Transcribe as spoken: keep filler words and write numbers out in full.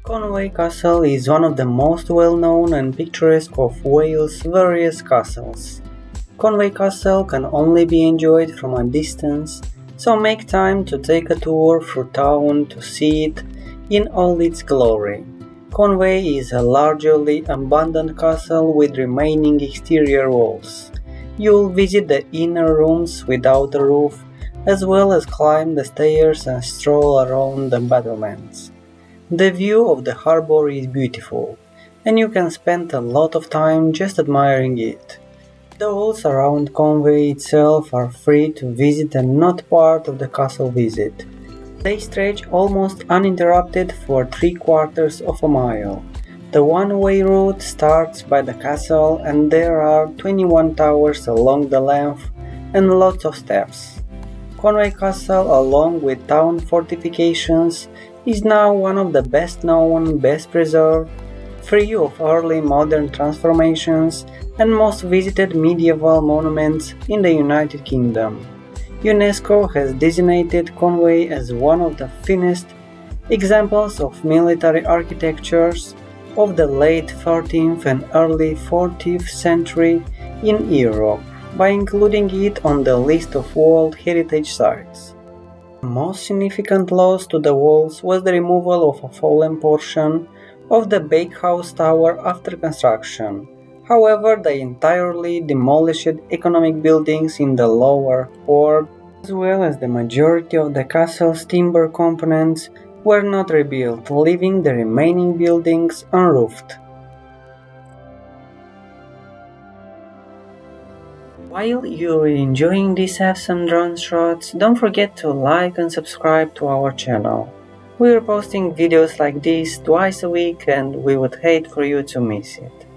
Conwy Castle is one of the most well-known and picturesque of Wales' various castles. Conwy Castle can only be enjoyed from a distance, so make time to take a tour through town to see it in all its glory. Conwy is a largely abandoned castle with remaining exterior walls. You'll visit the inner rooms without a roof, as well as climb the stairs and stroll around the battlements. The view of the harbour is beautiful, and you can spend a lot of time just admiring it. The walls around Conwy itself are free to visit and not part of the castle visit. They stretch almost uninterrupted for three quarters of a mile. The one-way route starts by the castle, and there are twenty-one towers along the length and lots of steps. Conwy Castle, along with town fortifications, is now one of the best known, best preserved, free of early modern transformations, and most visited medieval monuments in the United Kingdom. UNESCO has designated Conwy as one of the finest examples of military architectures of the late thirteenth and early fourteenth century in Europe, by including it on the list of World Heritage Sites. The most significant loss to the walls was the removal of a fallen portion of the bakehouse tower after construction. However, the entirely demolished economic buildings in the lower ward, as well as the majority of the castle's timber components, were not rebuilt, leaving the remaining buildings unroofed. While you're enjoying these awesome drone shots, don't forget to like and subscribe to our channel. We're posting videos like this twice a week and we would hate for you to miss it.